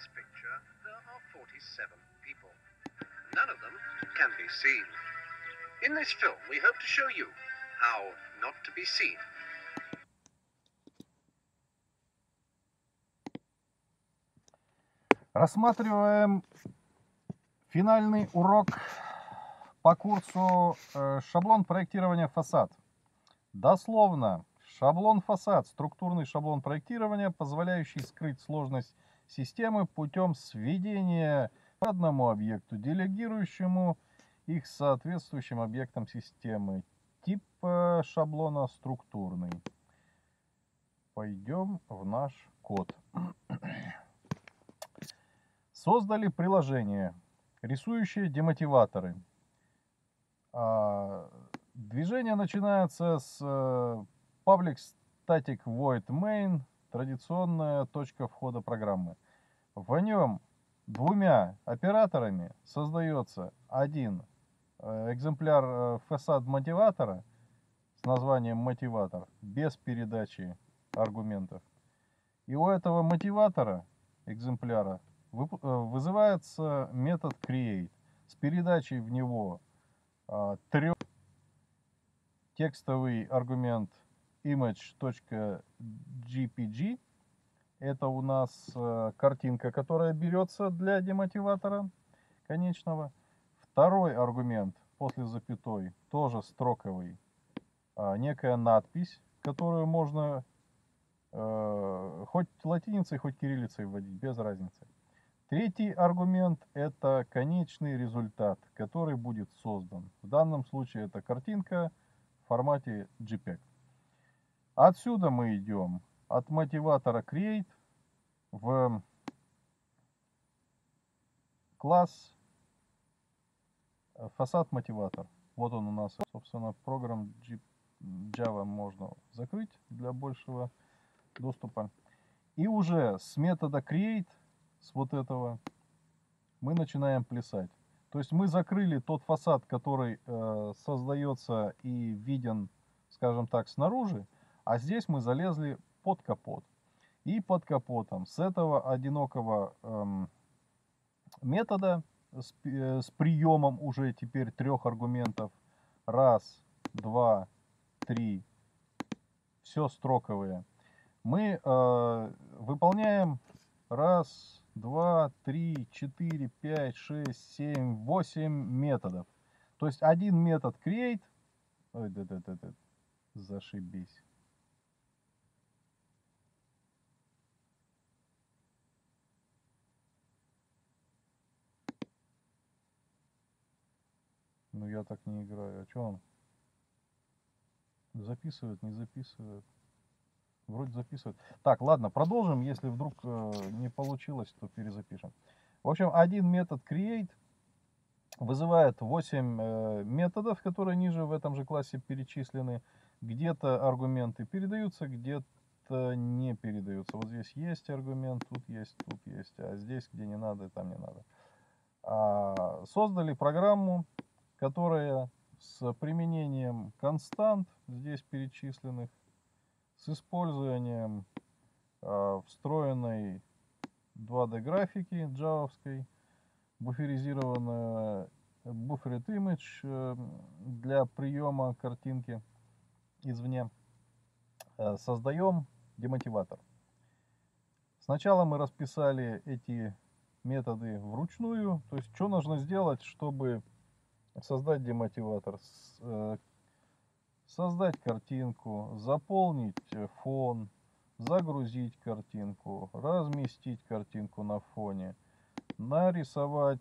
this picture, there are 47 people. None of them can be seen. In this film, we hope to show you how not to be seen. Рассматриваем финальный урок по курсу шаблон проектирования фасад. Дословно, шаблон фасад, структурный шаблон проектирования, позволяющий скрыть сложность системы путем сведения к одному объекту, делегирующему их соответствующим объектам системы. Тип шаблона структурный. Пойдем в наш код. Создали приложение, рисующее демотиваторы. Движение начинается с public static void main, традиционная точка входа программы. В нем двумя операторами создается один экземпляр фасад мотиватора с названием мотиватор, без передачи аргументов. И у этого мотиватора, экземпляра, вызывается метод create с передачей в него текстовый аргумент image.jpg. Это у нас картинка, которая берется для демотиватора конечного. Второй аргумент после запятой, тоже строковый, некая надпись, которую можно хоть латиницей, хоть кириллицей вводить, без разницы. Третий аргумент – это конечный результат, который будет создан. В данном случае это картинка в формате JPEG. Отсюда мы идем от мотиватора create в класс фасад мотиватор. Вот он у нас, собственно, программ Java можно закрыть для большего доступа. И уже с метода create, с вот этого, мы начинаем плясать. То есть мы закрыли тот фасад, который создается и виден, скажем так, снаружи, а здесь мы залезли под капот. И под капотом с этого одинокого метода с приемом уже теперь 3 аргументов, 1, 2, 3, все строковые, мы выполняем 1, 2, 3, 4, 5, 6, 7, 8 методов. То есть один метод create, ой, зашибись. Ну я так не играю. А что он? Записывает, не записывает? Вроде записывает. Так, ладно, продолжим. Если вдруг не получилось, то перезапишем. В общем, один метод create вызывает 8 методов, которые ниже в этом же классе перечислены. Где-то аргументы передаются, где-то не передаются. Вот здесь есть аргумент, тут есть, а здесь, где не надо, там не надо. Создали программу, которая с применением констант, здесь перечисленных, с использованием встроенной 2D графики джавовской, буферизированная Buffered Image для приема картинки извне, создаем демотиватор. Сначала мы расписали эти методы вручную, то есть что нужно сделать, чтобы создать демотиватор? Создать картинку, заполнить фон, загрузить картинку, разместить картинку на фоне, нарисовать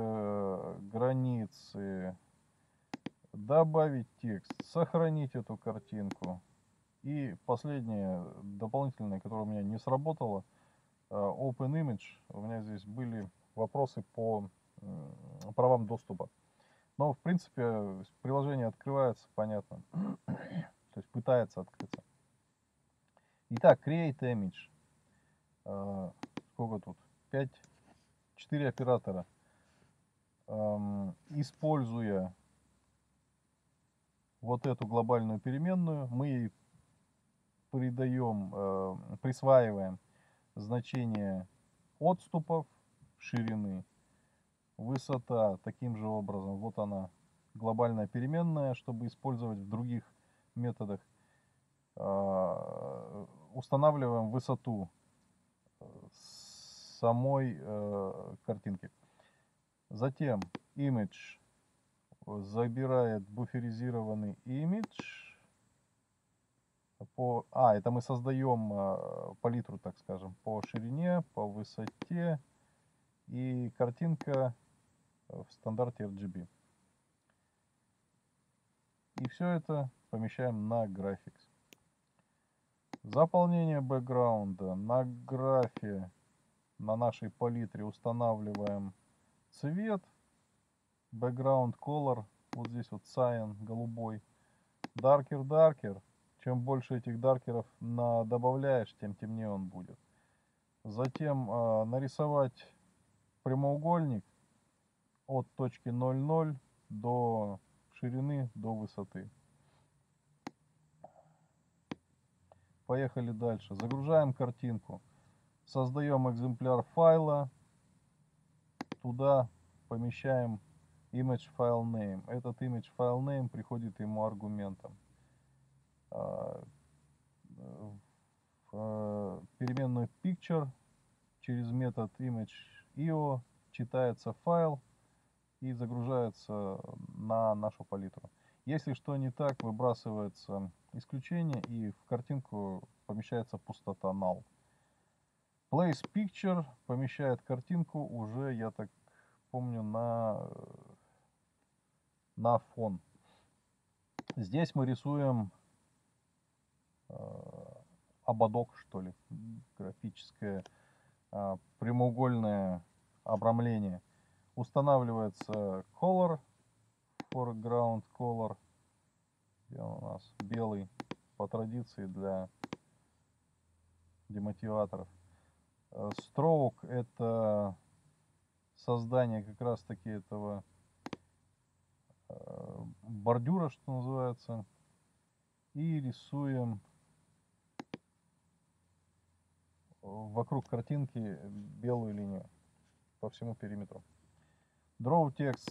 границы, добавить текст, сохранить эту картинку. И последнее, дополнительное, которое у меня не сработало, OpenImage. У меня здесь были вопросы по правам доступа. Но, в принципе, приложение открывается, понятно. То есть пытается открыться. Итак, Create Image. Сколько тут? 4 оператора. Используя вот эту глобальную переменную, мы ей присваиваем значение отступов, ширины. Высота таким же образом. Вот она, глобальная переменная, чтобы использовать в других методах. Устанавливаем высоту самой картинки. Затем image забирает буферизированный image. Это мы создаем палитру, так скажем, по ширине, по высоте. И картинка в стандарте RGB. И все это помещаем на Graphics. Заполнение бэкграунда. На графе, на нашей палитре устанавливаем цвет. Background color. Вот здесь вот cyan, голубой. Darker. Чем больше этих даркеров добавляешь, тем темнее он будет. Затем нарисовать прямоугольник от точки 0,0 до ширины, до высоты. Поехали дальше. Загружаем картинку. Создаем экземпляр файла. Туда помещаем image file name. Этот image file name приходит ему аргументом. В переменную picture через метод image.io читается файл и загружается на нашу палитру. Если что не так, выбрасывается исключение и в картинку помещается пустота null. Place picture помещает картинку уже, я так помню, на фон. Здесь мы рисуем ободок, что ли, графическое прямоугольное обрамление. Устанавливается color, foreground color, где у нас белый по традиции для демотиваторов. Stroke — это создание как раз таки этого бордюра, что называется, и рисуем вокруг картинки белую линию по всему периметру. Draw text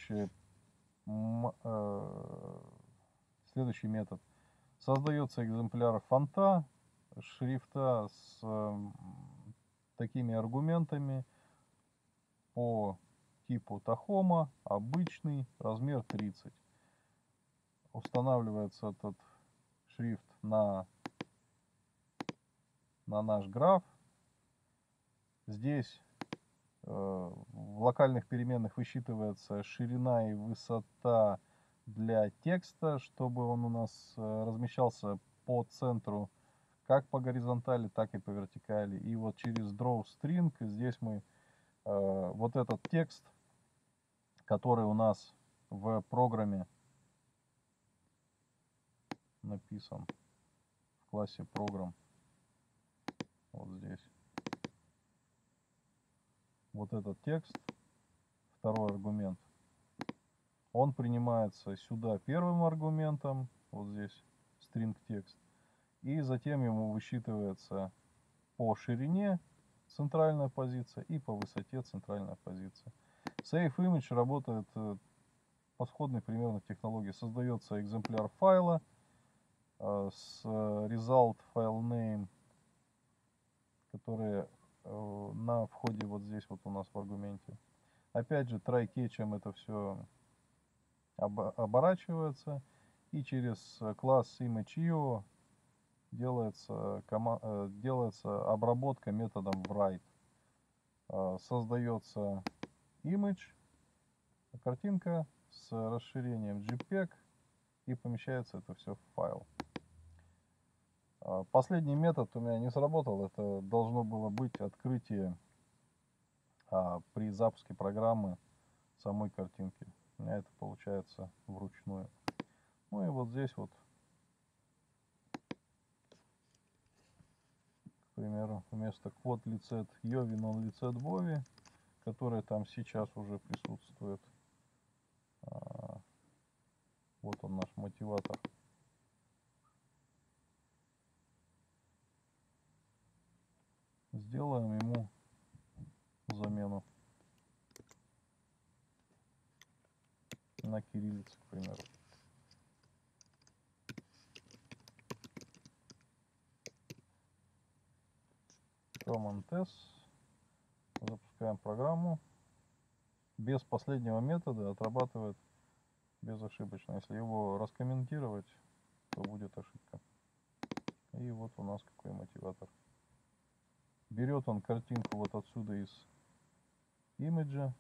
следующий метод. Создается экземпляр фонта, шрифта с такими аргументами по типу Tacoma, обычный, размер 30. Устанавливается этот шрифт на наш граф. Здесь в локальных переменных высчитывается ширина и высота для текста, чтобы он у нас размещался по центру как по горизонтали, так и по вертикали. И вот через drawString здесь мы вот этот текст, который у нас в программе написан в классе Program, вот здесь. Вот этот текст, второй аргумент, он принимается сюда первым аргументом, вот здесь string текст, и затем ему высчитывается по ширине центральная позиция и по высоте центральная позиция. Save Image работает по сходной примерно технологии. Создается экземпляр файла с result file name, который на входе вот здесь вот у нас в аргументе. Опять же, try-catch'ем это все оборачивается, и через класс image.io делается обработка методом write. Создается image, картинка с расширением JPEG, и помещается это все в файл. Последний метод у меня не сработал. Это должно было быть открытие при запуске программы самой картинки. У меня это получается вручную. Ну и вот здесь вот, к примеру, вместо quote лицет Йови non лицет Бови, которая там сейчас уже присутствует. Вот он, наш мотиватор. Сделаем ему замену на кириллицу, к примеру. Command S. Запускаем программу. Без последнего метода отрабатывает безошибочно. Если его раскомментировать, то будет ошибка. И вот у нас какой мотиватор. Берет он картинку вот отсюда из имиджа.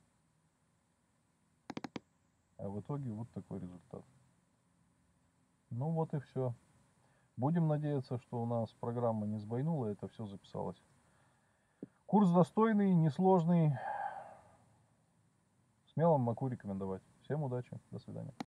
А в итоге вот такой результат. Ну вот и все. Будем надеяться, что у нас программа не сбойнула, это все записалось. Курс достойный, несложный. Смело могу рекомендовать. Всем удачи, до свидания.